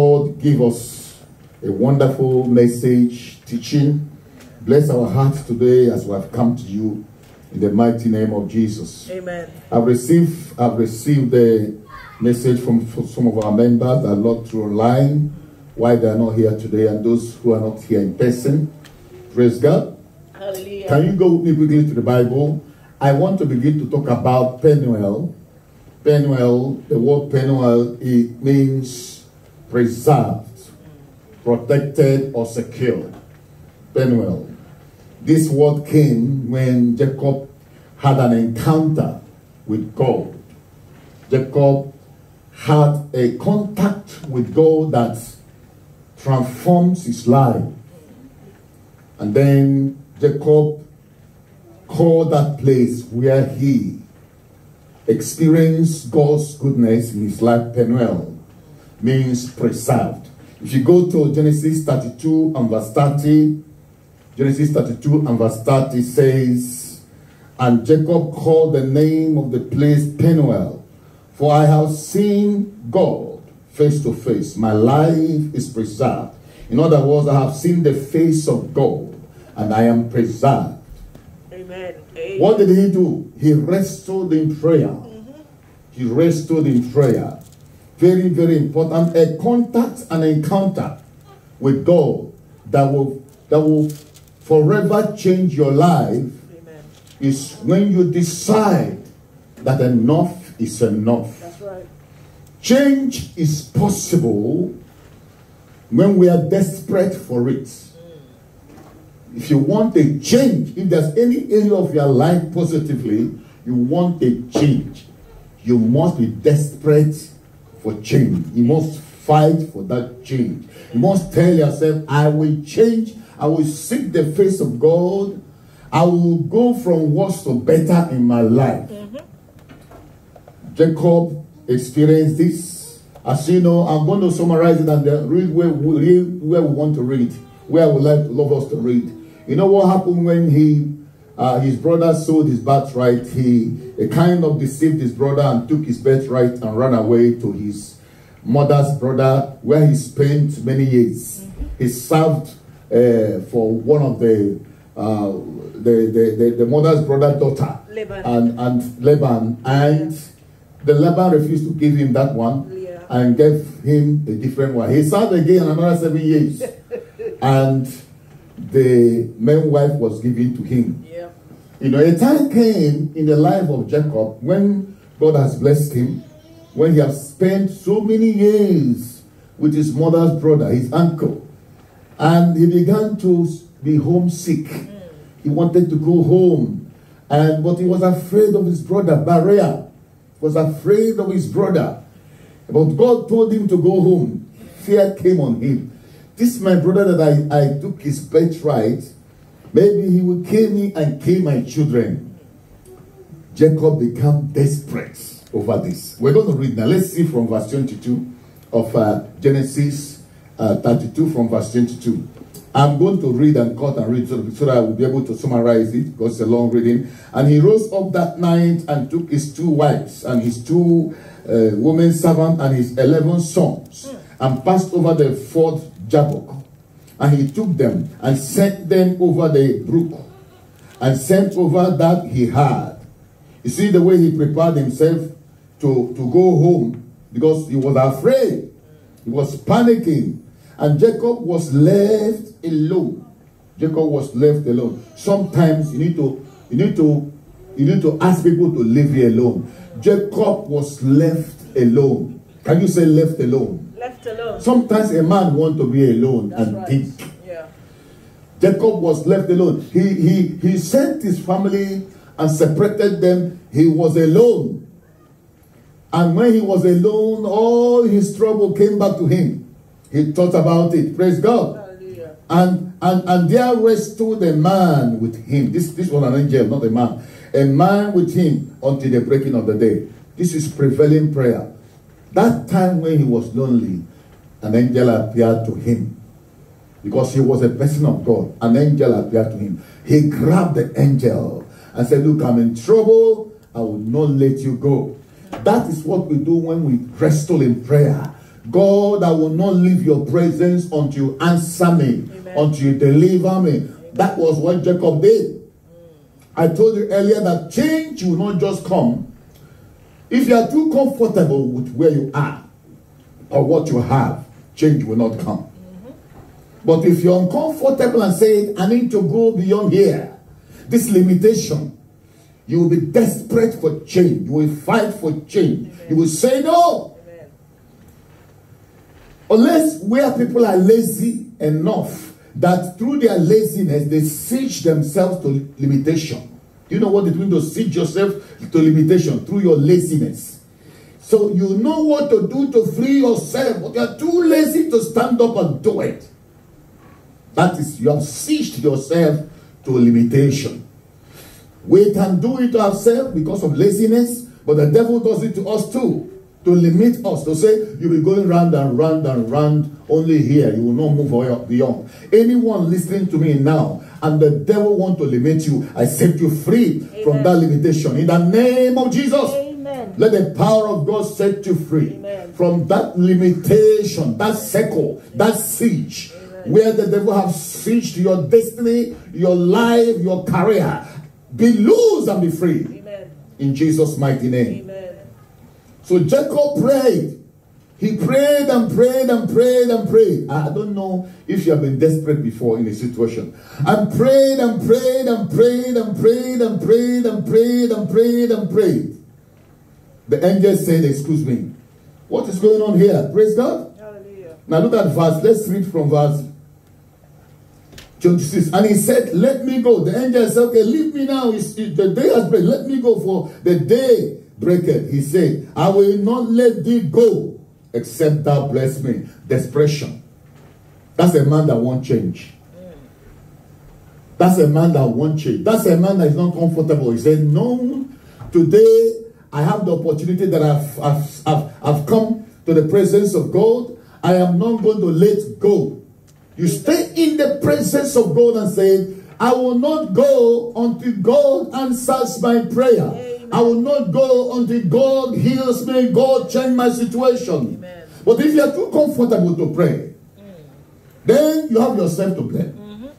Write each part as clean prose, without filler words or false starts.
Lord, give us a wonderful message, teaching. Bless our hearts today as we have come to you in the mighty name of Jesus. Amen. I've received the message from some of our members that logged through online, why they are not here today, and those who are not here in person. Praise God. Hallelujah. Can you go with me quickly to the Bible? I want to begin to talk about Penuel. Penuel, the word Penuel, it means preserved, protected, or secured. Penuel. This word came when Jacob had an encounter with God. Jacob had a contact with God that transforms his life. And then Jacob called that place where he experienced God's goodness in his life, Penuel, means preserved. If you go to Genesis 32 and verse 30, Genesis 32 and verse 30 says, and Jacob called the name of the place Penuel, for I have seen God face to face. My life is preserved. In other words, I have seen the face of God, and I am preserved. Amen. Amen. What did he do? He wrestled in prayer. He wrestled in prayer. Very, very important. A contact and encounter with God that will forever change your life. Amen. Is when you decide that enough is enough. That's right. Change is possible when we are desperate for it. If you want a change, if there's any area of your life positively, you want a change, you must be desperate for change. You must fight for that change. You must tell yourself, I will change. I will seek the face of God. I will go from worse to better in my life. Jacob experienced this. As you know, I'm going to summarize it and read where we want to read, where I would love us to read. You know what happened when his brother sold his birthright? He kind of deceived his brother and took his birthright and ran away to his mother's brother, where he spent many years. He served for one of the mother's brother daughter, Laban. and Laban, and the Laban refused to give him that one and gave him a different one. He served again another 7 years, and the main wife was given to him. Yeah. You know, a time came in the life of Jacob when God has blessed him, when he has spent so many years with his mother's brother, his uncle, and he began to be homesick. He wanted to go home, but he was afraid of his brother. Bariah was afraid of his brother, but God told him to go home. Fear came on him. This my brother that I took his birthright, maybe he will kill me and kill my children. Jacob became desperate over this. We're going to read now. Let's see from verse 22 of Genesis 32 from verse 22. I'm going to read and cut and read so that I will be able to summarize it because it's a long reading. And he rose up that night and took his 2 wives and his 2 women servants and his 11 sons and passed over the ford Jabbok. And he took them and sent them over the brook and sent over that he had. You see the way he prepared himself to go home because he was afraid. He was panicking. And Jacob was left alone. Jacob was left alone. Sometimes you need to ask people to leave you alone. Jacob was left alone. Can you say left alone? Left alone. Sometimes a man wants to be alone. That's and right. Think. Yeah. Jacob was left alone. He sent his family and separated them. He was alone. And when he was alone, all his trouble came back to him. He thought about it. Praise God. Hallelujah. And there wrestled a man with him. This was an angel, not a man. A man with him until the breaking of the day. This is prevailing prayer. That time when he was lonely, an angel appeared to him. Because he was a person of God. An angel appeared to him. He grabbed the angel and said, look, I'm in trouble. I will not let you go. That is what we do when we wrestle in prayer. God, I will not leave your presence until you answer me, Amen. until you deliver me. Amen. That was what Jacob did. I told you earlier that change will not just come if you are too comfortable with where you are or what you have. Change will not come. But if you're uncomfortable and say, I need to go beyond here, this limitation, you will be desperate for change. You will fight for change. Amen. You will say no. Amen. Unless where people are lazy enough that through their laziness they siege themselves to limitation. You know what it means to siege yourself to limitation? Through your laziness. So you know what to do to free yourself, but you are too lazy to stand up and do it. That is, you have sieged yourself to a limitation. We can do it to ourselves because of laziness, but the devil does it to us too. To limit us, to say, you'll be going round and round and round only here. You will not move beyond. Anyone listening to me now, and the devil want to limit you, I set you free Amen. from that limitation. In the name of Jesus. Amen. Let the power of God set you free. Amen. From that limitation, that circle, that siege, Amen. where the devil has sieged your destiny, your life, your career. Be loose and be free. Amen. In Jesus' mighty name. Amen. So Jacob prayed. He prayed and prayed and prayed and prayed. I don't know if you have been desperate before in a situation. And prayed and prayed and prayed and prayed and prayed and prayed and prayed and prayed. The angel said, excuse me, what is going on here? Praise God. Hallelujah. Now look at verse. Let's read from verse 26. And he said, let me go. The angel said, okay, leave me now. The day has break. Let me go, for the day breaketh. He said, I will not let thee go except thou bless me. Desperation. That's a man that won't change. That's a man that won't change. That's a man that is not comfortable. He said, no, today I have the opportunity that I've come to the presence of God. I am not going to let go. You stay in the presence of God and say, I will not go until God answers my prayer. Amen. I will not go until God heals me, God change my situation. Amen. But if you are too comfortable to pray, then you have yourself to blame.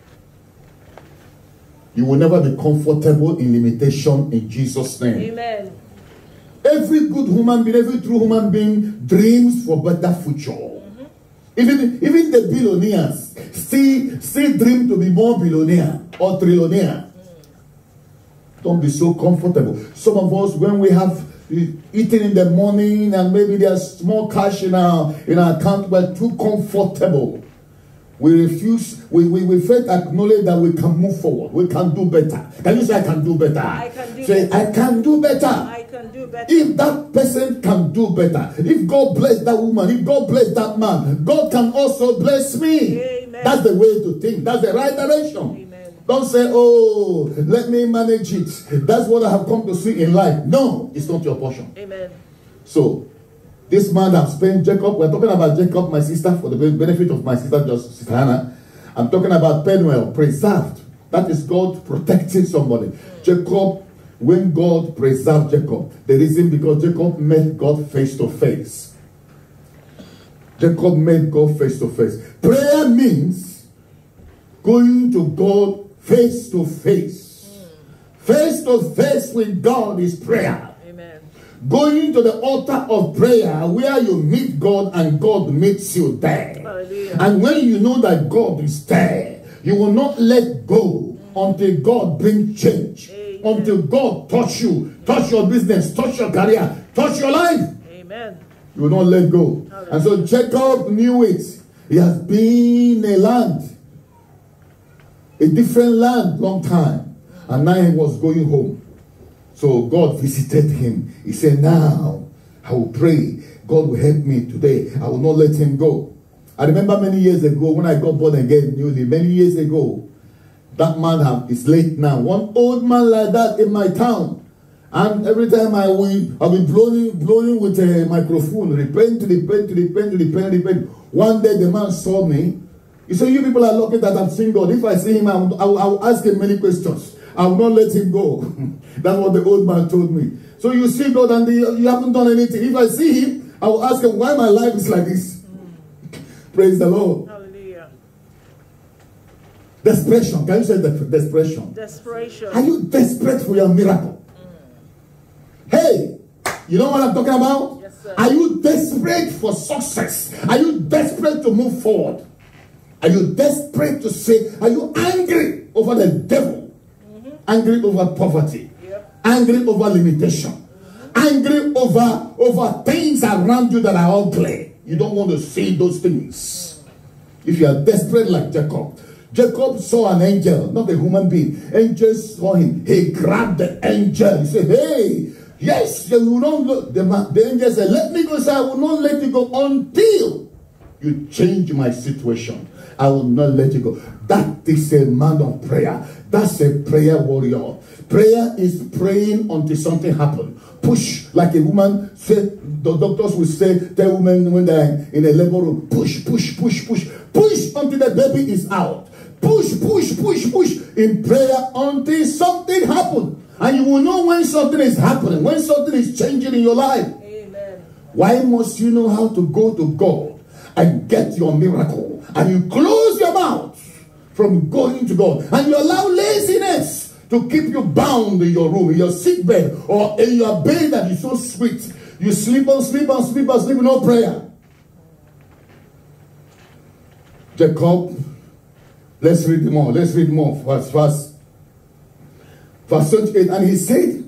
You will never be comfortable in limitation in Jesus' name. Amen. Every good human being, every true human being dreams for better future. Even the billionaires still dream to be more billionaire or trillionaire. Don't be so comfortable. Some of us, when we have eaten in the morning and maybe there's small cash in our account, we're too comfortable. We refuse, we fail to acknowledge that we can move forward. We can do better. Can you say, I can do better? I can do say, better. I can do better. I can do better. If that person can do better, if God bless that woman, if God bless that man, God can also bless me. Amen. That's the way to think. That's the right direction. Amen. Don't say, oh, let me manage it. That's what I have come to see in life. No, it's not your portion. Amen. So, this man that spent Jacob, we're talking about Jacob, my sister, for the benefit of my sister, just Sister Hannah. I'm talking about Penuel, preserved. That is God protecting somebody. Jacob, when God preserved Jacob, the reason because Jacob met God face to face. Jacob met God face to face. Prayer means going to God face to face. Face to face with God is prayer. Amen. Going to the altar of prayer where you meet God and God meets you there. Hallelujah. And when you know that God is there, you will not let go until God brings change. Amen. Until God touch you, touch your business, touch your career, touch your life. Amen. You will not let go. Hallelujah. And so Jacob knew it. He has been a land, a different land, long time. And now he was going home. So God visited him. He said, now I will pray. God will help me today. I will not let him go. I remember many years ago when I got born again newly, many years ago, that man is late now. One old man like that in my town. And every time I'll be blowing with a microphone, repent. One day the man saw me. He said, you people are lucky that I've seen God. If I see him, I'll ask him many questions. I will not let him go. That's what the old man told me. So you see God and you haven't done anything. If I see him, I will ask him why my life is like this. Praise the Lord. Hallelujah. Desperation. Can you say desperation? Desperation. Are you desperate for your miracle? Hey, you know what I'm talking about? Yes, sir. Are you desperate for success? Are you desperate to move forward? Are you desperate to say, are you angry over the devil? Angry over poverty? Yep. Angry over limitation? Angry over things around you that are ugly? You don't want to see those things. If you are desperate like Jacob. Jacob saw an angel, not a human being. Angel saw him. He grabbed the angel. He said, hey, yes, you will not look. The angel said, let me go. So I will not let you go until you change my situation. I will not let you go. That is a man of prayer. That's a prayer warrior. Prayer is praying until something happens. Push, like a woman said, the doctors will say, tell women when they're in a labor room, push, push, push, push, push until the baby is out. Push, push, push, push in prayer until something happens. And you will know when something is happening, when something is changing in your life. Amen. Why must you know how to go to God and get your miracle? And you close your mouth from going to God. And you allow laziness to keep you bound in your room, in your sick bed, or in your bed that is so sweet. You sleep and sleep and sleep and sleep, no prayer. Jacob, let's read more. Let's read more. Verse 28. And he said,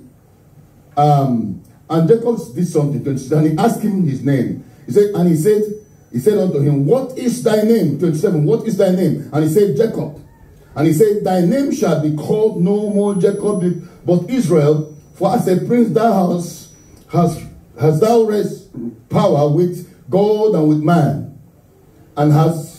and Jacob did something. And he asked him his name. He said unto him, what is thy name? 27. What is thy name? And he said, Jacob. And he said, thy name shall be called no more Jacob, but Israel. For as a prince thou hast thou raised power with God and with man, and has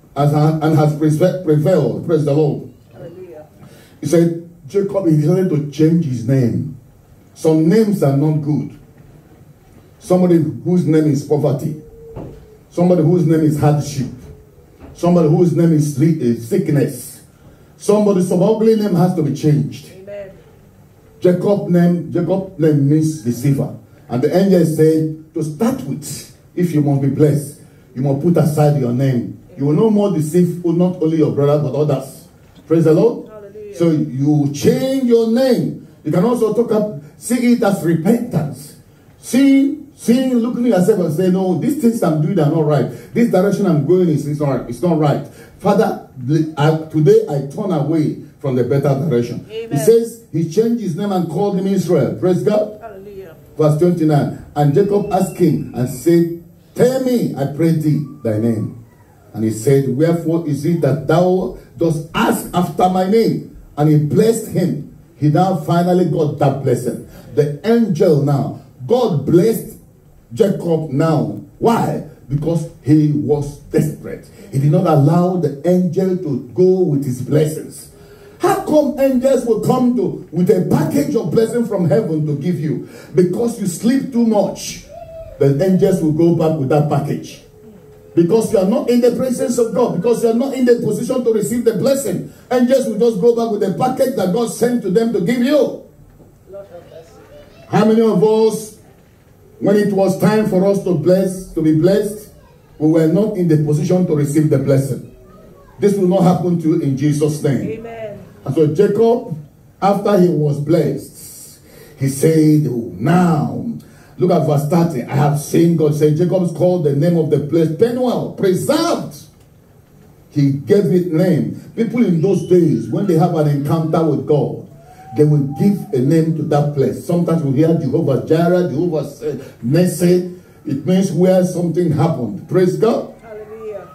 prevailed. Praise the Lord. Hallelujah. He said, Jacob, he decided to change his name. Some names are not good. Somebody whose name is poverty. Somebody whose name is hardship. Somebody whose name is sickness. Some ugly name has to be changed. Amen. Jacob name means deceiver. And the angel said, to start with, if you must be blessed, you must put aside your name. You will no more deceive not only your brother but others. Praise the Lord. Hallelujah. So you change your name. You can also see it as repentance. Looking at yourself and say, no, these things I'm doing are not right. This direction I'm going is not right. Father, today I turn away from the better direction. Amen. He says he changed his name and called him Israel. Praise God. Hallelujah. Verse 29. And Jacob asked him and said, tell me, I pray thee, thy name. And he said, wherefore is it that thou dost ask after my name? And he blessed him. He now finally got that blessing. The angel now, God blessed Jacob now. Why? Because he was desperate. He did not allow the angel to go with his blessings. How come angels will come with a package of blessing from heaven to give you? Because you sleep too much. The angels will go back with that package. Because you are not in the presence of God. Because you are not in the position to receive the blessing. Angels will just go back with the package that God sent to them to give you. How many of us, when it was time for us to be blessed, we were not in the position to receive the blessing? This will not happen to you in Jesus' name. Amen. And so Jacob, after he was blessed, he said, oh, now, look at verse 30. I have seen God say, Jacob is called the name of the place Penuel, preserved. He gave it name. People in those days, when they have an encounter with God, they will give a name to that place. Sometimes we hear Jehovah Jireh, Jehovah Nissi. It means where something happened. Praise God. Hallelujah.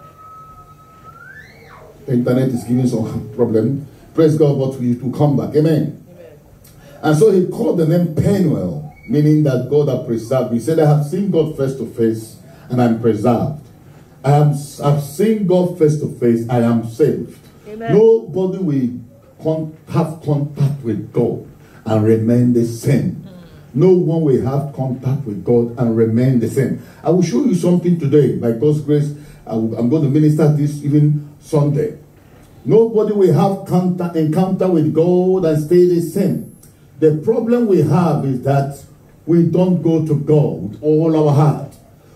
The internet is giving some problem. Praise God, but it will come back. Amen. Amen. And so he called the name Penuel, meaning that God has preserved. He said, I have seen God face to face, and I'm preserved. I've seen God face to face, I am saved. Amen. Nobody will have contact with God and remain the same. No one will have contact with God and remain the same. I will show you something today. By God's grace, I'm going to minister this even Sunday. Nobody will have encounter with God and stay the same. The problem we have is that we don't go to God with all our heart.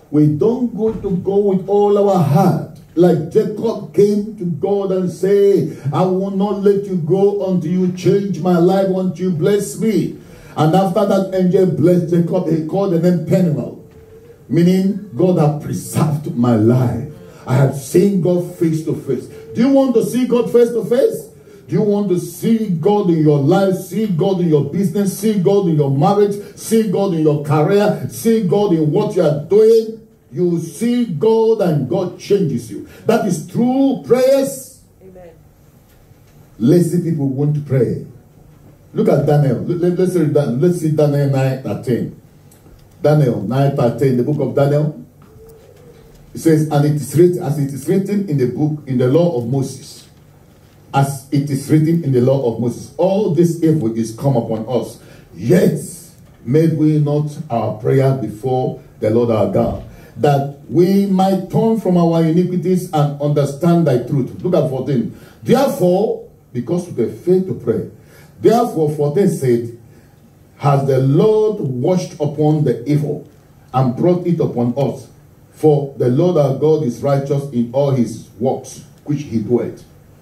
We don't go to God with all our heart. Like Jacob came to God and say, I will not let you go until you change my life, until you bless me. And after that angel blessed Jacob, he called the name Peniel, meaning God has preserved my life. I have seen God face to face. Do you want to see God face to face? Do you want to see God in your life, see God in your business, see God in your marriage, see God in your career, see God in what you are doing? You see God and God changes you. That is true prayers. Amen. Lazy people want to pray. Look at Daniel. Let's read that. Let's see Daniel 9:13. Daniel 9:13, the book of Daniel. It says, and it is written, as it is written in the book, in the law of Moses. As it is written in the law of Moses. All this evil is come upon us. Yet made we not our prayer before the Lord our God, that we might turn from our iniquities and understand thy truth. Look at 14. Therefore, because we fail to pray, therefore 14 said, has the Lord watched upon the evil and brought it upon us? For the Lord our God is righteous in all his works which he doeth.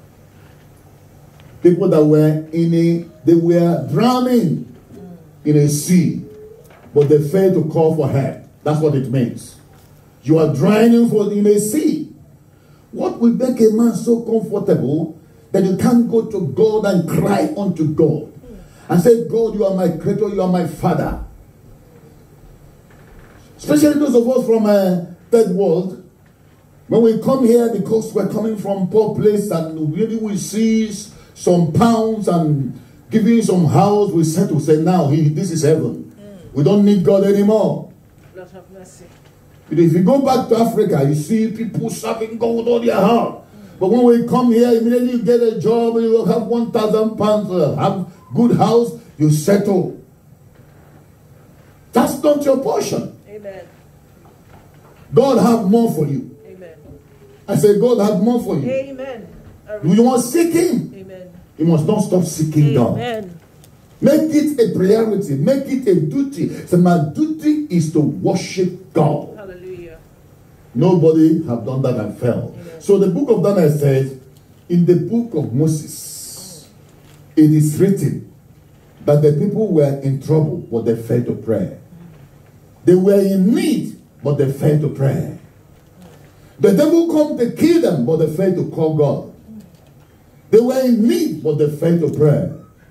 People that were they were drowning in a sea, but they failed to call for help. That's what it means. You are drowning in a sea. What will make a man so comfortable that you can't go to God and cry unto God and say, God, you are my creator, you are my father? Especially those of us from a third world, when we come here because we're coming from poor place and really we see some pounds and giving some house, we settle, say, now this is heaven. We don't need God anymore. Lord have mercy. If you go back to Africa, you see people serving God with all their heart. But when we come here, immediately you get a job, you have 1,000 pounds, have good house, you settle. That's not your portion. Amen. God have more for you. Amen. I say God have more for you. Amen. You must seek him. Amen. You must not stop seeking God. Amen. Make it a priority. Make it a duty. So my duty is to worship God. Hallelujah. Nobody have done that and failed. Amen. So the book of Daniel says, in the book of Moses, it is written that the people were in trouble, but they failed to pray. They were in need, but they failed to pray. The devil come to kill them, but they failed to call God. They were in need, but they failed to pray.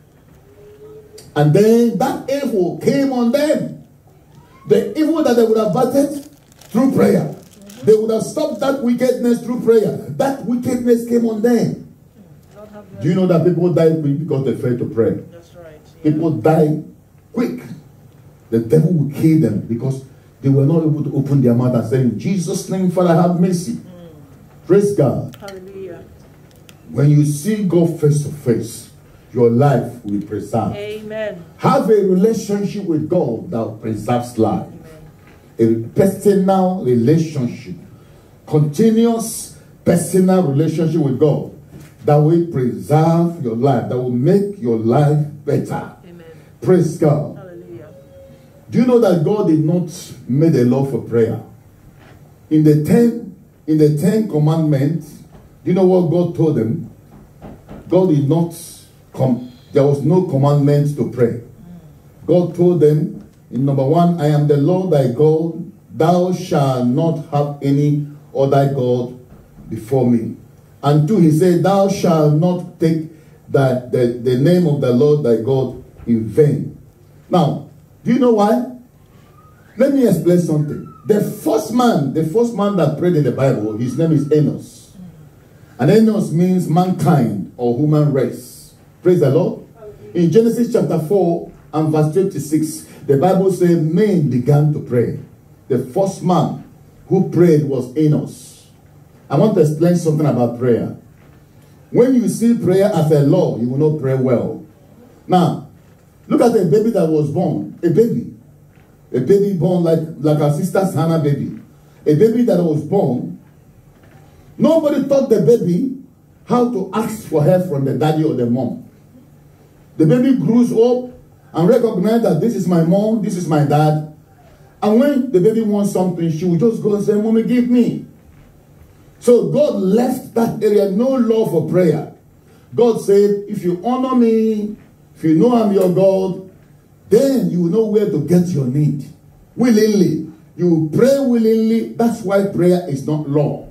And then that evil came on them. The evil that they would have battered through prayer. They would have stopped that wickedness through prayer. That wickedness came on them. Do you know that people die quick because they failed to pray? That's right. Yeah. People die quick. The devil will kill them because they were not able to open their mouth and say, in Jesus' name, Father, have mercy. Praise God. Hallelujah. When you see God face to face, your life will be preserved. Amen. Have a relationship with God that preserves life. Amen. A personal relationship. Continuous personal relationship with God that will preserve your life, that will make your life better. Amen. Praise God. Hallelujah. Do you know that God did not make a law for prayer? In the 10 commandments, do you know what God told them? God did not there was no commandment to pray. God told them in number 1, I am the Lord thy God, thou shalt not have any other God before me. And 2, he said, thou shalt not take the name of the Lord thy God in vain. Now, do you know why? Let me explain something. The first man that prayed in the Bible, his name is Enos. And Enos means mankind or human race. Praise the Lord. In Genesis chapter 4 and verse 26, the Bible says men began to pray. The first man who prayed was Enos. I want to explain something about prayer. When you see prayer as a law, you will not pray well. Now, look at a baby that was born. A baby born like our sister's Hannah baby. A baby that was born. Nobody taught the baby how to ask for help from the daddy or the mom. The baby grows up and recognizes that this is my mom, this is my dad. And when the baby wants something, she will just go and say, Mommy, give me. So God left that area, no law for prayer. God said, if you honor me, if you know I'm your God, then you will know where to get your need. Willingly. You pray willingly. That's why prayer is not law.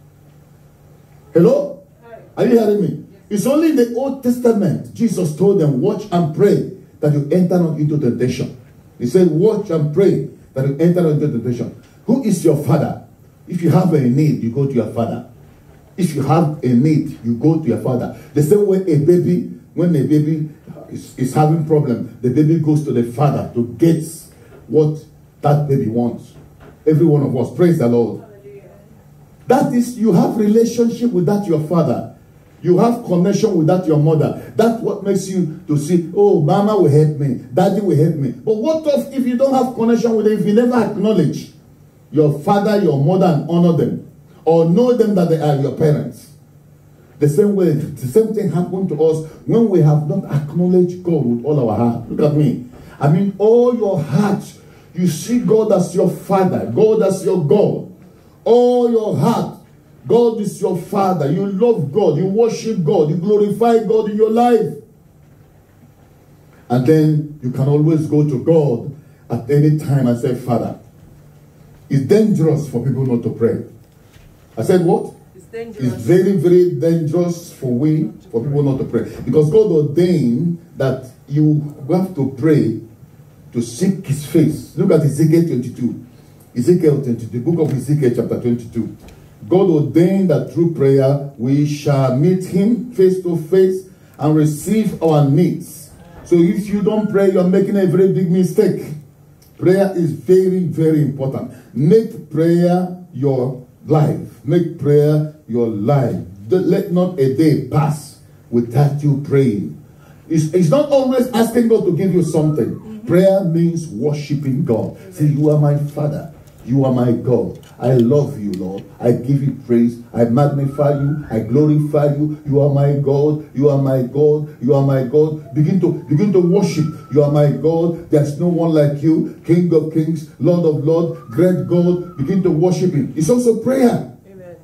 Hello? Hi. Are you hearing me? Yes. It's only in the Old Testament Jesus told them, watch and pray that you enter not into temptation. He said, watch and pray that you enter not into temptation. Who is your father? If you have a need, you go to your father. If you have a need, you go to your father. The same way when a baby is having problem, the baby goes to the father to get what that baby wants. Every one of us, praise the Lord. That is, you have relationship with that your father. You have connection with that your mother. That's what makes you to see, oh, mama will help me, daddy will help me. But what if you don't have connection with them, if you never acknowledge your father, your mother, and honor them, or know them that they are your parents? The same way, the same thing happened to us when we have not acknowledged God with all our heart. Look at me. I mean, all your heart, you see God as your father, God as your God. All your heart, God is your father. You love God, you worship God, you glorify God in your life. And then you can always go to God at any time and say, Father. It's dangerous for people not to pray. I said what? It's dangerous. It's very, very dangerous for people not to pray. Because God ordained that you have to pray to seek his face. Look at Ezekiel 22. Ezekiel 22, the book of Ezekiel chapter 22. God ordained that through prayer we shall meet him face to face and receive our needs. So if you don't pray, you're making a very big mistake. Prayer is very, very important. Make prayer your life. Make prayer your life. Let not a day pass without you praying. It's not always asking God to give you something. Prayer means worshiping God. Say, you are my Father. You are my God. I love you, Lord. I give you praise. I magnify you. I glorify you. You are my God. You are my God. You are my God. Begin to worship. You are my God. There's no one like you. King of kings, Lord of lords, great God. Begin to worship him. It's also prayer. Amen.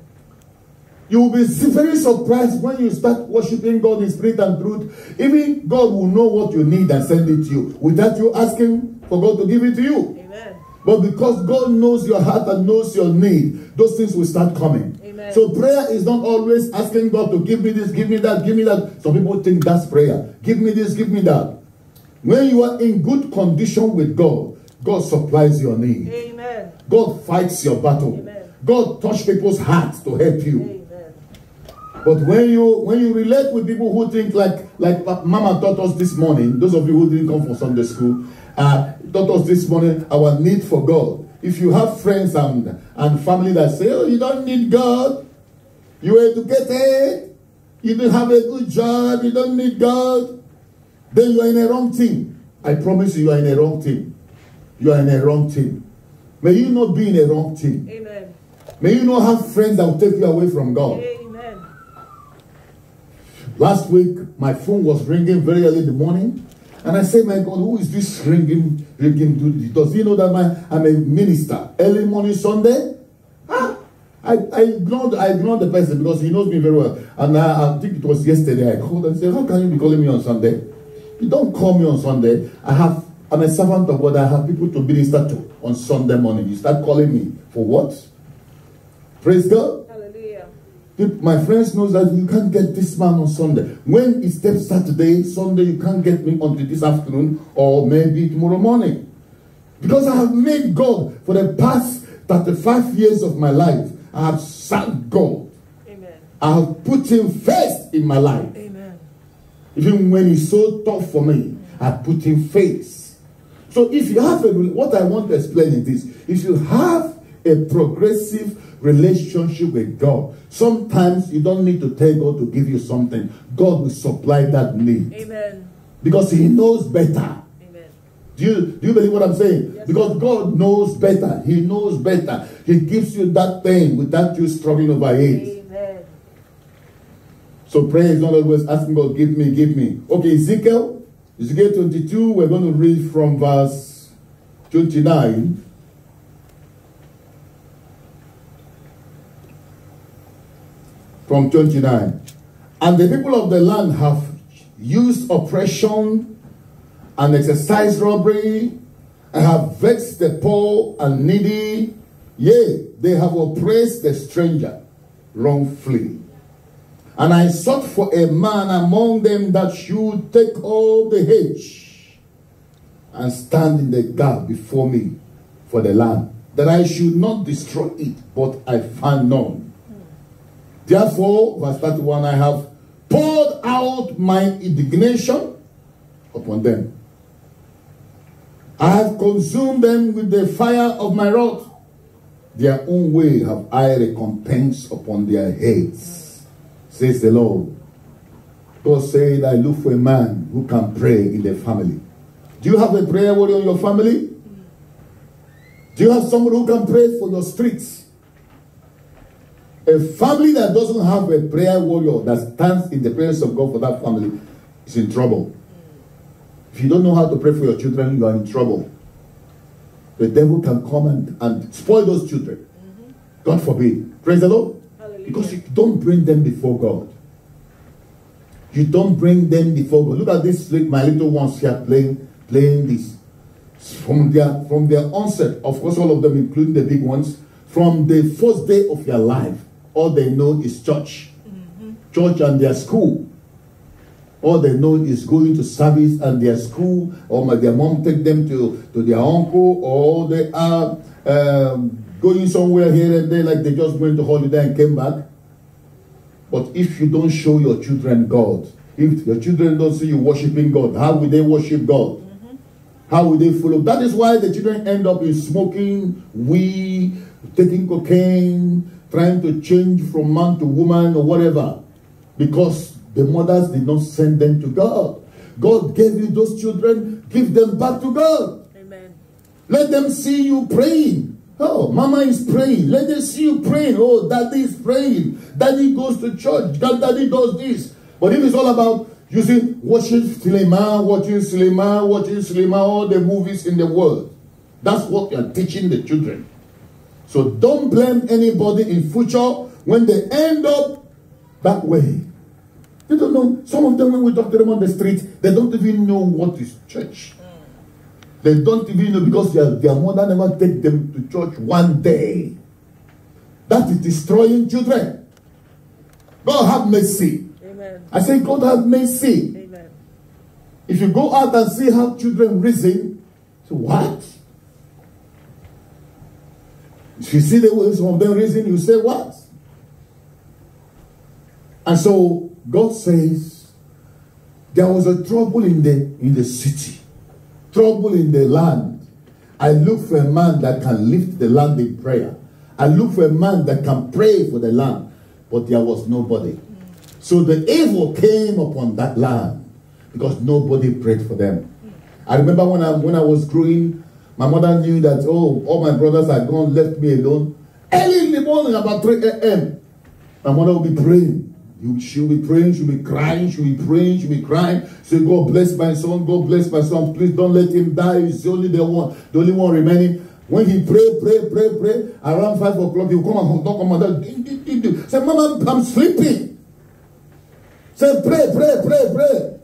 You will be very surprised when you start worshiping God in spirit and truth. Even God will know what you need and send it to you without you asking for God to give it to you. Amen. But because God knows your heart and knows your need, those things will start coming. Amen. So prayer is not always asking God to give me this, give me that, give me that. Some people think that's prayer. Give me this, give me that. When you are in good condition with God, God supplies your need. Amen. God fights your battle. Amen. God touches people's hearts to help you. Amen. But when you relate with people who think like Mama taught us this morning, those of you who didn't come for Sunday school, taught us this morning our need for God. If you have friends and family that say, oh, you don't need God, you are educated, you don't have a good job, you don't need God, then you are in a wrong team. I promise you are in a wrong team. You are in a wrong team. May you not be in a wrong team. Amen. May you not have friends that will take you away from God. Amen. Last week, my phone was ringing very early in the morning. And I said, my God, who is this ringing? Does he know that I'm a minister? Early morning Sunday? I ignored the person because he knows me very well. And I think it was yesterday I called and said, how can you be calling me on Sunday? You don't call me on Sunday. I'm a servant of God. I have people to minister to on Sunday morning. You start calling me for what? Praise God. Hallelujah. My friends knows that you can't get this man on Sunday. When it steps Saturday, Sunday, you can't get me until this afternoon or maybe tomorrow morning. Because I have made God for the past 35 years of my life. I have served God. Amen. I have put him first in my life. Amen. Even when it's so tough for me, I put him first. So if you have what I want to explain is this. If you have a progressive relationship with God, sometimes you don't need to tell God to give you something. God will supply that need. Amen. Because he knows better. Amen. Do you believe what I'm saying? Yes, because God knows better. He knows better. He gives you that thing without you struggling over it. Amen. So prayer is not always asking God, give me, give me. Okay, Ezekiel 22, we're going to read from verse 29 from 29. And the people of the land have used oppression and exercised robbery, and have vexed the poor and needy. Yea, they have oppressed the stranger wrongfully. And I sought for a man among them that should take all the hedge and stand in the gap before me for the land, that I should not destroy it, but I found none. Therefore, verse 31, I have poured out my indignation upon them. I have consumed them with the fire of my wrath. Their own way have I recompensed upon their heads, says the Lord. God said, I look for a man who can pray in the family. Do you have a prayer warrior in your family? Do you have someone who can pray for your streets? A family that doesn't have a prayer warrior that stands in the presence of God for that family is in trouble. If you don't know how to pray for your children, you are in trouble. The devil can come and spoil those children. God forbid. Praise the Lord. Hallelujah. Because you don't bring them before God. You don't bring them before God. Look at this, my little ones here playing this. From their onset, of course, all of them, including the big ones, from the first day of their life, all they know is church. Church and their school. All they know is going to service and their school, or their mom take them to their uncle, or they are going somewhere here and there, like they just went to holiday and came back. But if you don't show your children God, if your children don't see you worshiping God, how will they worship God? How will they follow? That is why the children end up in smoking, weed, taking cocaine, trying to change from man to woman or whatever. Because the mothers did not send them to God. God gave you those children, give them back to God. Amen. Let them see you praying. Oh, mama is praying. Let them see you praying. Oh, daddy is praying. Daddy goes to church. Daddy does this. But if it's all about watching cinema, all the movies in the world, that's what you are teaching the children. So don't blame anybody in future when they end up that way. They don't know. Some of them, when we talk to them on the street, they don't even know what is church. They don't even know because their mother never take them to church one day. That is destroying children. God have mercy. Amen. I say God have mercy. Amen. If you go out and see how children reason, so what? If you see the way some of them reason, you say what? And so God says there was a trouble in the city, trouble in the land. I look for a man that can lift the land in prayer. I look for a man that can pray for the land, but there was nobody. So the evil came upon that land because nobody prayed for them. I remember when I was growing, my mother knew that, oh, all my brothers had gone, left me alone. Early in the morning, about 3 a.m., my mother would be praying. She'll be praying, she'll be crying, she'll be praying, she'll be crying. Say, God bless my son, God bless my son. Please don't let him die. He's only the only one remaining. When he pray, around 5 o'clock, he'll come and knock on my door. Say, Mama, I'm sleeping. Say, pray.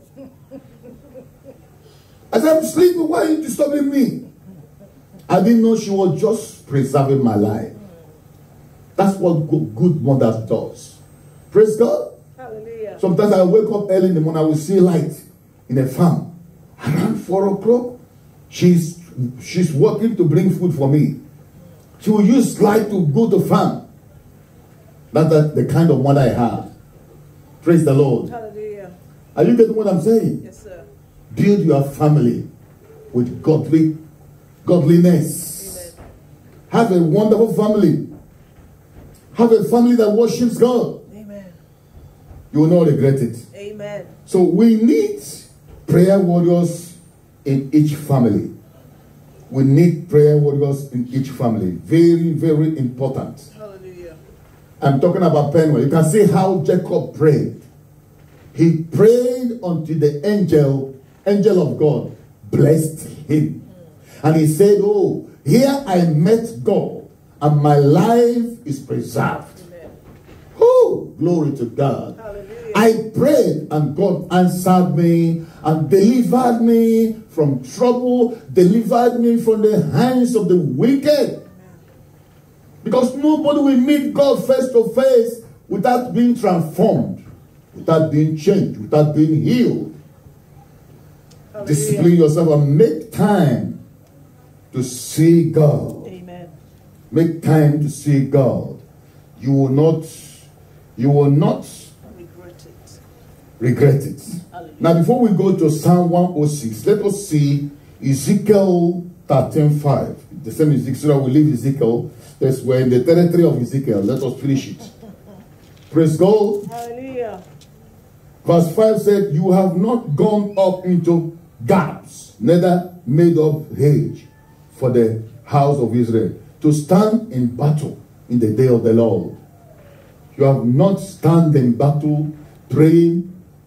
I said, I'm sleeping. Why are you disturbing me? I didn't know she was just preserving my life. That's what good mothers does. Praise God. Hallelujah. Sometimes I wake up early in the morning, I will see light in a farm. Around 4 o'clock, she's working to bring food for me. She will use light to go to farm. That's the kind of mother I have. Praise the Lord. Hallelujah. Are you getting what I'm saying? Yes, sir. Build your family with godliness. Amen. Have a wonderful family. Have a family that worships God. Amen. You will not regret it. Amen. So we need prayer warriors in each family. We need prayer warriors in each family. Very, very important. Hallelujah. I'm talking about Penuel. You can see how Jacob prayed. He prayed until the angel of God blessed him. And he said, oh, here I met God and my life is preserved. Amen. Oh, Oh, glory to God. Hallelujah. I prayed and God answered me and delivered me from trouble, delivered me from the hands of the wicked. Because nobody will meet God face to face without being transformed, without being changed, without being healed. Hallelujah. Discipline yourself and make time to see God. Amen. Make time to see God. You will not Regret it. regret it. Hallelujah. Now, before we go to Psalm 106, let us see Ezekiel 13:5. The same Ezekiel, we leave Ezekiel. Yes, we're in the territory of Ezekiel. Let us finish it. Praise God. Hallelujah. Verse 5 said, you have not gone up into gaps, neither made up hedge for the house of Israel, to stand in battle in the day of the Lord. You have not stand in battle, praying.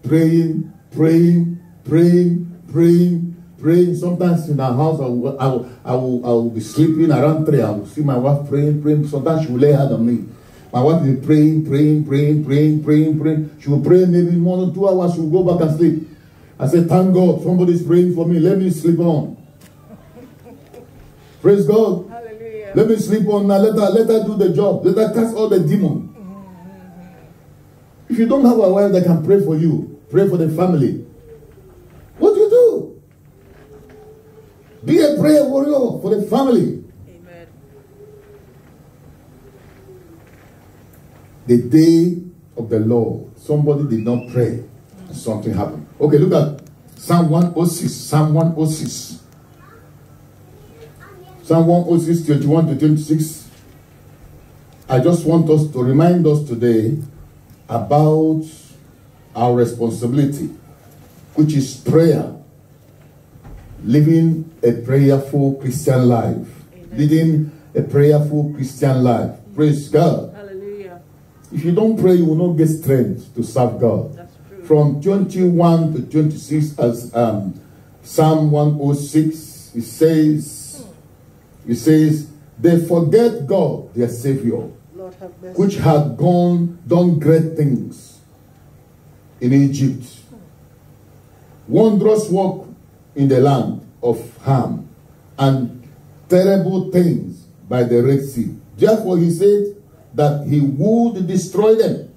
Sometimes in our house, I will be sleeping around 3. I will see my wife praying. Sometimes she will lay hand on me. My wife will be praying. She will pray maybe more than 2 hours. She will go back and sleep. I say, thank God, somebody's praying for me. Let me sleep on. Praise God. Hallelujah. Let me sleep on now. Let her do the job. Let her cast all the demons. If you don't have a wife that can pray for you, pray for the family, what do you do? Be a prayer warrior for the family. Amen. The day of the Lord, somebody did not pray and something happened. Okay, look at Psalm 106. Psalm 106. Psalm 106, 21 to 26. I just want us to remind us today about our responsibility, which is prayer. Living a prayerful Christian life. Amen. Leading a prayerful Christian life. Praise God. Hallelujah. If you don't pray, you will not get strength to serve God. That's true. From 21 to 26, as Psalm 106, it says, they forget God, their Savior, Lord have mercy. which had done great things in Egypt, wondrous work in the land of Ham, and terrible things by the Red Sea. Therefore he said that he would destroy them.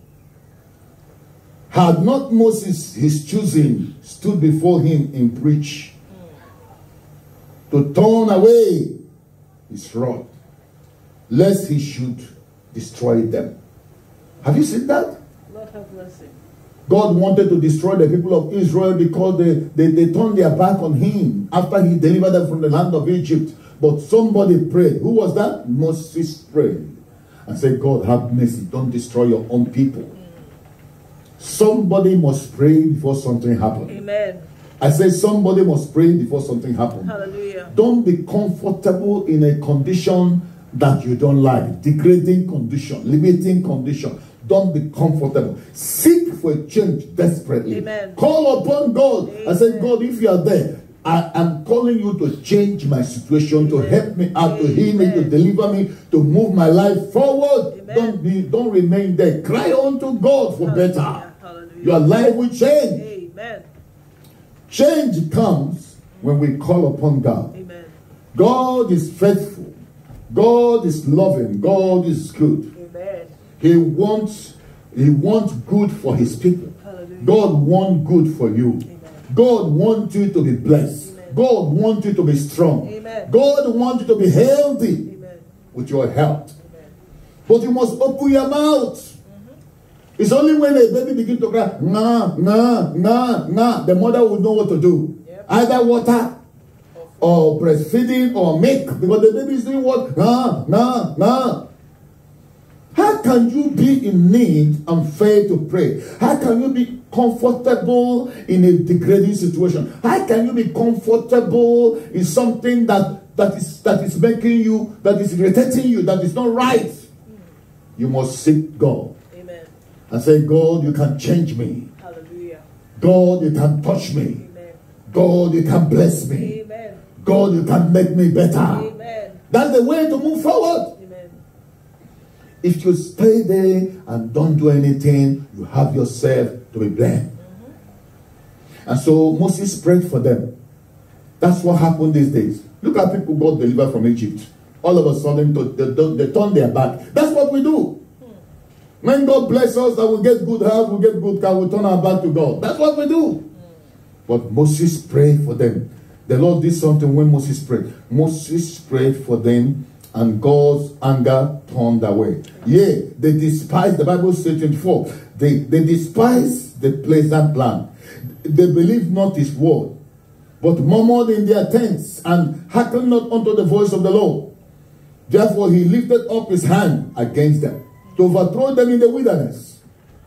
Had not Moses, his choosing, stood before him in breach to turn away his rod, lest he should destroy them. Have you seen that? Lord have mercy. God wanted to destroy the people of Israel because they turned their back on him after he delivered them from the land of Egypt. But somebody prayed. Who was that? Moses prayed and said, God, have mercy. Don't destroy your own people. Somebody must pray before something happens. Amen. I say somebody must pray before something happens. Hallelujah. Don't be comfortable in a condition that you don't like. Degrading condition, limiting condition. Don't be comfortable. Seek for a change desperately. Amen. Call upon God. Amen. I say, God, if you are there, I am calling you to change my situation, to help me out, to heal me, to deliver me, to move my life forward. Amen. Don't remain there. Cry unto God for better. Hallelujah. Your life will change. Amen. Change comes when we call upon God. Amen. God is faithful. God is loving. God is good. Amen. He wants good for his people. Hallelujah. God wants good for you. Amen. God wants you to be blessed. Amen. God wants you to be strong. Amen. God wants you to be healthy Amen. with your health. Amen. But you must open your mouth. It's only when a baby begins to cry, nah, the mother will know what to do. Yep. Either water or breastfeeding or milk, because the baby is doing what? Nah. How can you be in need and fail to pray? How can you be comfortable in a degrading situation? How can you be comfortable in something that is making you, that is irritating you, that is not right? You must seek God. Amen. And say, God, you can change me. Hallelujah. God, you can touch me. Amen. God, you can bless me. Amen. God, you can make me better. Amen. That's the way to move forward. Amen. If you stay there and don't do anything, you have yourself to be blamed. And so Moses prayed for them. That's what happened these days. Look at people God delivered from Egypt. All of a sudden, they turn their back. That's what we do. When God bless us, that we get good health, we get good car, we turn our back to God. That's what we do. But Moses prayed for them. The Lord did something when Moses prayed. Moses prayed for them, and God's anger turned away. Yeah, they despised, the Bible says 24, they despised the pleasant land. They believed not his word, but murmured in their tents, and hearkened not unto the voice of the Lord. Therefore he lifted up his hand against them, to overthrow them in the wilderness.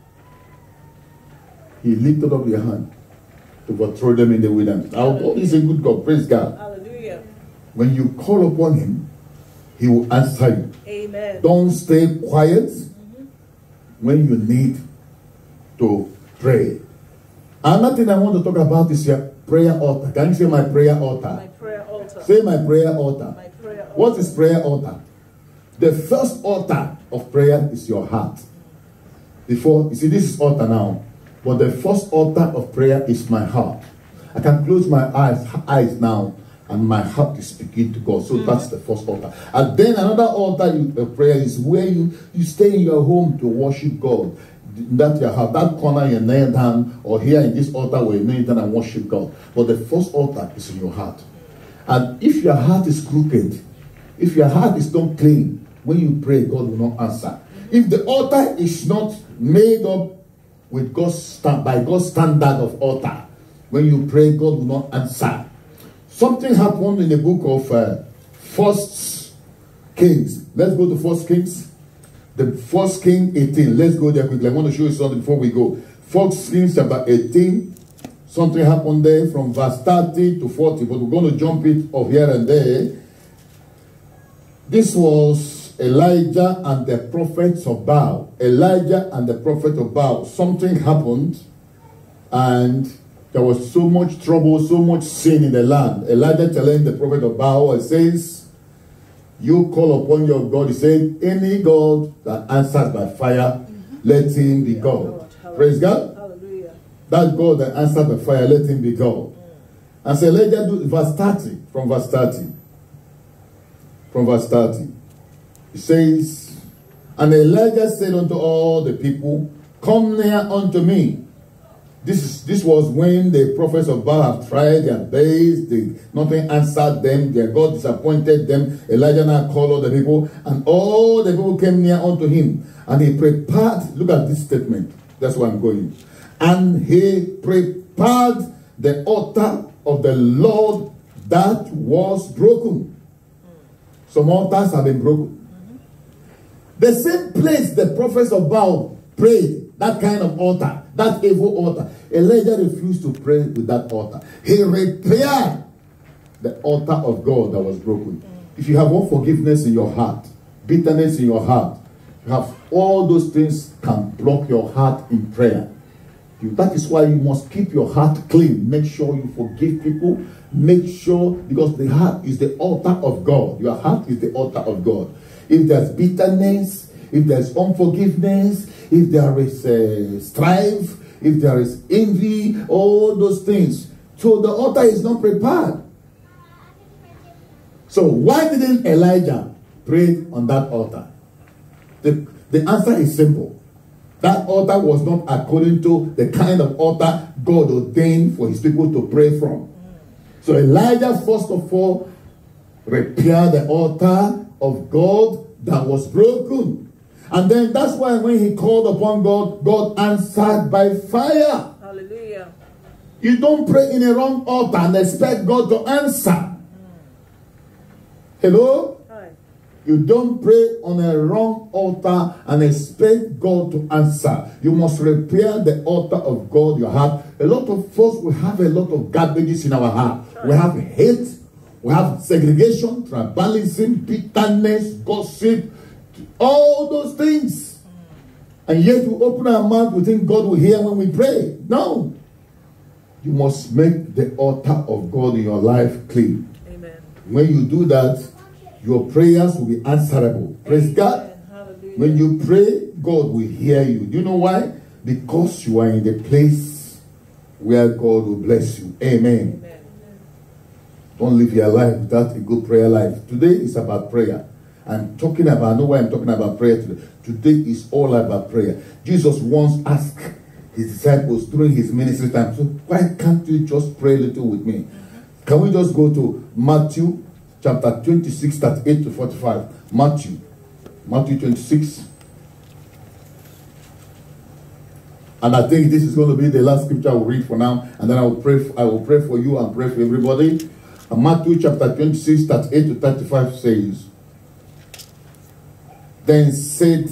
He lifted up your hand to overthrow them in the wilderness. Our God is a good God. Praise God. Hallelujah. When you call upon him, he will answer you. Amen. Don't stay quiet when you need to pray. Another thing I want to talk about is your prayer altar. Can you say my prayer altar? My prayer altar. Say my prayer altar. My prayer altar. What is prayer altar? The first altar of prayer is your heart. Before, you see, this is altar now. But the first altar of prayer is my heart. I can close my eyes now, and my heart is speaking to God. So that's the first altar. And then another altar of prayer is where you stay in your home to worship God. That your heart, that corner you kneel down, or here in this altar where you kneel down and worship God. But the first altar is in your heart. And if your heart is crooked, if your heart is not clean, when you pray, God will not answer. If the altar is not made up with by God's standard of altar, when you pray, God will not answer. Something happened in the book of First Kings. Let's go to First Kings. The First King 18. Let's go there quickly. I want to show you something before we go. First Kings chapter 18. Something happened there from verse 30 to 40. But we're going to jump it off here and there. This was Elijah and the prophets of Baal. Elijah and the prophet of Baal. Something happened, and there was so much trouble, so much sin in the land. Elijah telling the prophet of Baal, it says, you call upon your God. He said, any God that answers by fire, let him be God. Praise God. Hallelujah. That God that answers by fire, let him be God. And so Elijah do verse 30, from verse 30. From verse 30. It says, and Elijah said unto all the people, come near unto me. This was when the prophets of Baal have tried their best. Nothing answered them. Their God disappointed them. Elijah now called all the people, and all the people came near unto him. And he prepared, look at this statement. That's where I'm going. And he prepared the altar of the Lord that was broken. Some altars have been broken. The same place the prophets of Baal prayed, that kind of altar, that evil altar, Elijah refused to pray with that altar. He repaired the altar of God that was broken. If you have unforgiveness in your heart, bitterness in your heart, you have all those things can block your heart in prayer. That is why you must keep your heart clean. Make sure you forgive people. Make sure, because the heart is the altar of God. Your heart is the altar of God. If there's bitterness, if there's unforgiveness, if there is strife, if there is envy, all those things. So the altar is not prepared. So why didn't Elijah pray on that altar? The answer is simple. That altar was not according to the kind of altar God ordained for his people to pray from. So Elijah first of all repaired the altar of God that was broken. And then that's why when he called upon God, God answered by fire. Hallelujah. You don't pray in a wrong altar and expect God to answer. Hello? Hi. You don't pray on a wrong altar and expect God to answer. You must repair the altar of God, your heart. A lot of us, we have a lot of garbages in our heart. Right. We have hate, we have segregation, tribalism, bitterness, gossip, all those things. And yet we open our mouth, we think God will hear when we pray. No. You must make the altar of God in your life clean. Amen. When you do that, your prayers will be answerable. Praise God. Hallelujah. When you pray, God will hear you. Do you know why? Because you are in the place where God will bless you. Amen. Amen. Don't live your life without a good prayer life. Today is about prayer. I know why I'm talking about prayer today. Today is all about prayer. Jesus once asked his disciples during his ministry time, so why can't you just pray a little with me? Can we just go to Matthew chapter 26, 38 to 45? Matthew 26. And I think this is going to be the last scripture I will read for now, and then I will pray for you and pray for everybody. And Matthew chapter 26, 38 to 35 says, Then said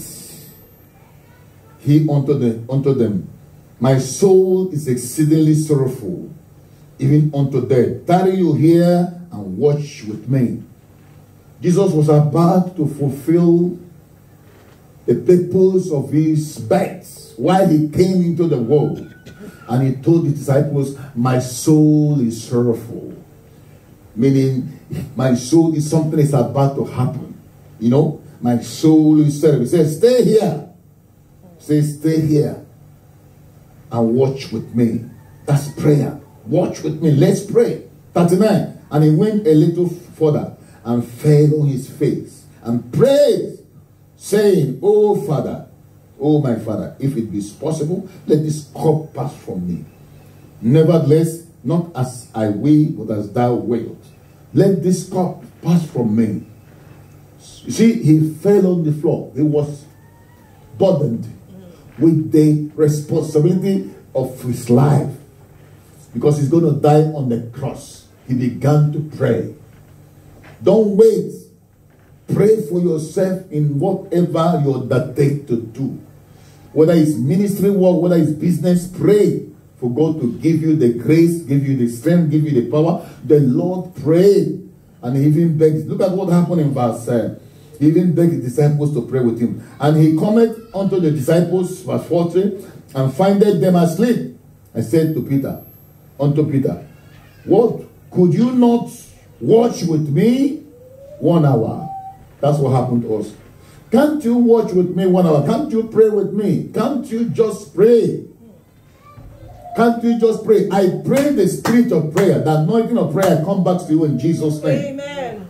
he unto them, My soul is exceedingly sorrowful, even unto death. Tarry you here and watch with me. Jesus was about to fulfill the purpose of his birth while he came into the world. And he told the disciples, my soul is sorrowful. Meaning, my soul is something that's about to happen. You know, my soul is sorrowful. He says, stay here. He says, stay here and watch with me. That's prayer. Watch with me. Let's pray. 39. And he went a little further and fell on his face and prayed, saying, Oh Father, oh my Father, if it be possible, let this cup pass from me. Nevertheless, not as I will, but as thou wilt. Let this cup pass from me. You see, he fell on the floor. He was burdened with the responsibility of his life, because he's going to die on the cross. He began to pray. Don't wait. Pray for yourself in whatever you're undertaken to do. Whether it's ministry work, whether it's business, pray for God to give you the grace, give you the strength, give you the power. The Lord prayed, and he even begged. Look at what happened in verse. He even begged the disciples to pray with him. And he cometh unto the disciples, verse 40, and findeth them asleep. I said to Peter, unto Peter, what, could you not watch with me 1 hour? That's what happened to us. Can't you watch with me 1 hour? Can't you pray with me? Can't you just pray? Can't you just pray? I pray the spirit of prayer, the anointing of prayer come back to you in Jesus' name. Amen.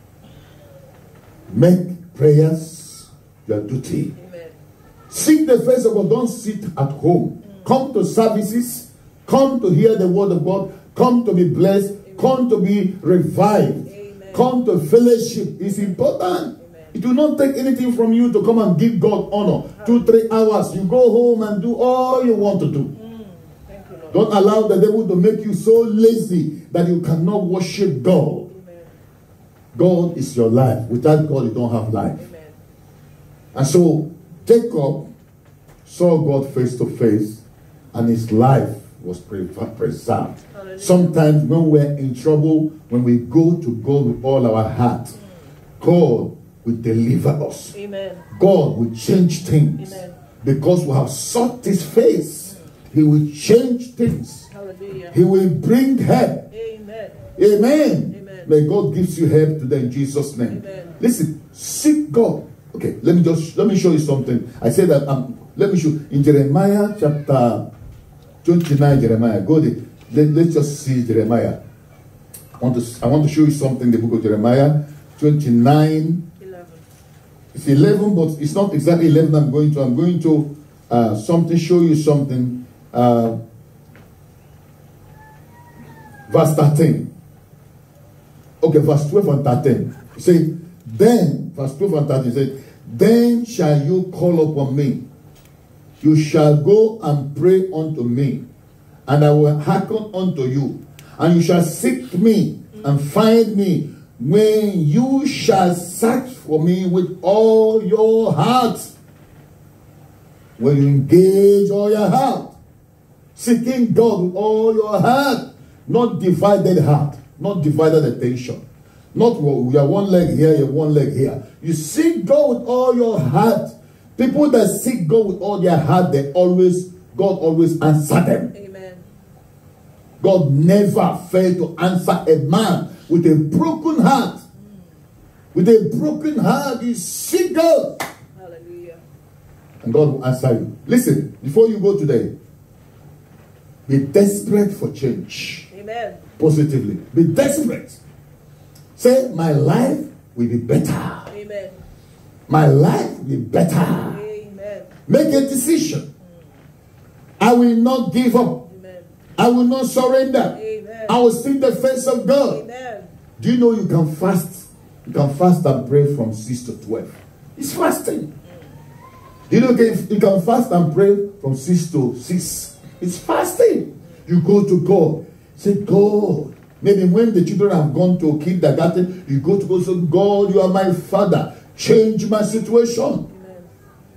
Make prayers your duty. Amen. Seek the face of God. Don't sit at home. Come to services. Come to hear the word of God. Come to be blessed. Amen. Come to be revived. Amen. Come to fellowship. It's important. Amen. It will not take anything from you to come and give God honor. 2-3 hours. You go home and do all you want to do. Thank you, Lord. Don't allow the devil to make you so lazy that you cannot worship God. Amen. God is your life. Without God, you don't have life. Amen. And so, Jacob saw God face to face, and his life was preserved. Hallelujah. Sometimes when we're in trouble, when we go to God with all our heart, God will deliver us. Amen. God will change things. Amen. Because we have sought his face. He will change things. Hallelujah. He will bring help. Amen. Amen. Amen. May God give you help today in Jesus' name. Amen. Listen, seek God. Okay, let me show you something. I said that let me show you in Jeremiah chapter 29. Jeremiah, go there. Let's just see Jeremiah. I want to show you something in the book of Jeremiah 29. 11. It's 11, but it's not exactly 11. I'm going to show you something. Verse 13. Okay, verse 12 and 13. He said, then, verse 12 and 13 said, then shall you call upon me. You shall go and pray unto me, and I will hearken unto you. And you shall seek me and find me when you shall search for me with all your heart. When you engage all your heart, seeking God with all your heart, not divided heart, not divided attention. Not you are one leg here, you're one leg here. You seek God with all your heart. People that seek God with all their heart, God always answer them. Amen. God never failed to answer a man with a broken heart. With a broken heart, you seek God. Hallelujah. And God will answer you. Listen, before you go today, be desperate for change. Amen. Positively. Be desperate. Say, my life will be better. Amen. My life will be better. Amen. Make a decision. I will not give up. Amen. I will not surrender. Amen. I will seek the face of God. Amen. Do you know you can fast? You can fast and pray from 6 to 12. It's fasting. Do you know you can fast and pray from 6 to 6? It's fasting. You go to God. Say, God. Maybe when the children have gone to kindergarten, you go to God and say, God, you are my Father. Change my situation. Amen.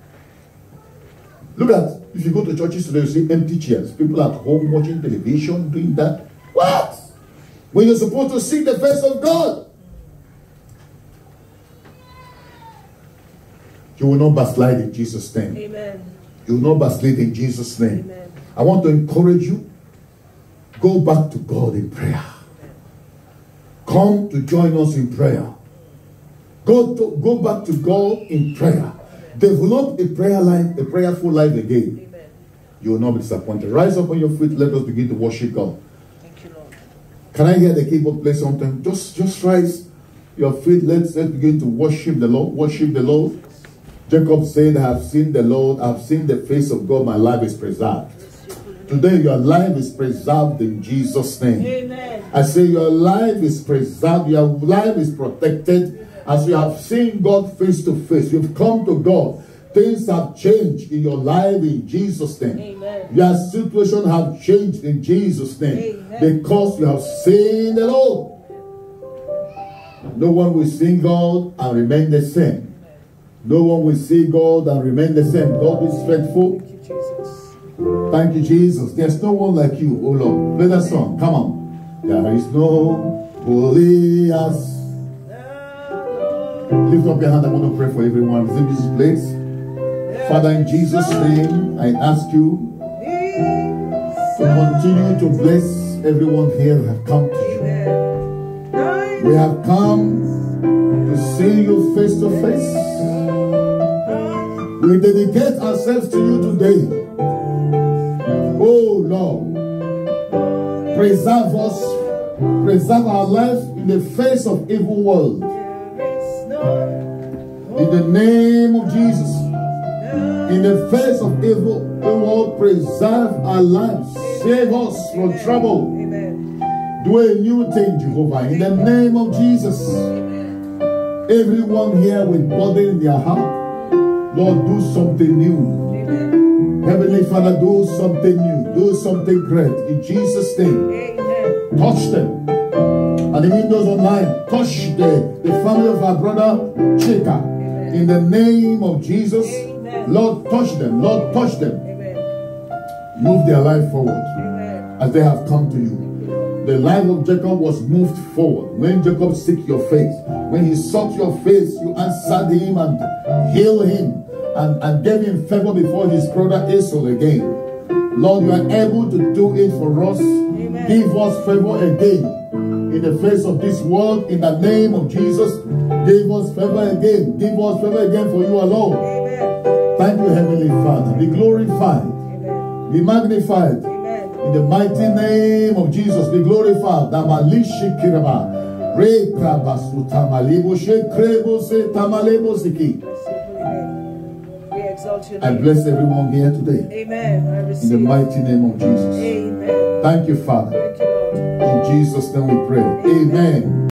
Look at, if you go to churches today, you see empty chairs. People at home watching television, doing that. What? When you're supposed to seek the face of God. You will not backslide in Jesus' name. Amen. You will not backslide in Jesus' name. Amen. I want to encourage you. Go back to God in prayer. Come to join us in prayer. Go back to God in prayer. Develop a prayer life, a prayerful life again. Amen. You will not be disappointed. Rise up on your feet. Let us begin to worship God. Thank you, Lord. Can I hear the keyboard play something? Just rise your feet. Let's begin to worship the Lord. Worship the Lord. Jacob said, I have seen the Lord. I have seen the face of God. My life is preserved. Today your life is preserved in Jesus' name. Amen. I say your life is preserved. Your life is protected. As you have seen God face to face, you've come to God. Things have changed in your life in Jesus' name. Amen. Your situation have changed in Jesus' name. Amen. Because you have seen the Lord. No one will see God and remain the same. No one will see God and remain the same. God is faithful. Thank you, Jesus. Thank you, Jesus. There's no one like you, oh Lord. Play that song. Come on. There is no holy as. Lift up your hand. I want to pray for everyone. Is in this place. Father, in Jesus' name, I ask you to continue to bless everyone here who have come to you. We have come to see you face to face. We dedicate ourselves to you today. Oh Lord, preserve us, preserve our life in the face of evil world. In the name of Jesus, in the face of evil world, preserve our lives. Save us from trouble. Amen. Do a new thing, Jehovah. In the name of Jesus, everyone here with burden in their heart, Lord, do something new. Amen. Heavenly Father, do something new. Do something great. In Jesus' name. Amen. Touch them. And even those online, touch the family of our brother Chika. Amen. In the name of Jesus. Amen. Lord, touch them. Lord, touch them. Amen. Move their life forward. Amen. As they have come to you. The life of Jacob was moved forward. When Jacob seek your face, when he sought your face, you answered him and healed him and gave him favor before his brother Esau again. Lord, you are able to do it for us. Amen. Give us favor again in the face of this world. In the name of Jesus, give us favor again. Give us favor again for you alone. Amen. Thank you, Heavenly Father. Be glorified. Amen. Be magnified. Amen. In the mighty name of Jesus, be glorified. We exalt your I name. bless everyone here today. Amen. I In receive. the mighty name of Jesus. Amen. Thank you, Father. Thank you, Lord. In Jesus' name we pray. Amen.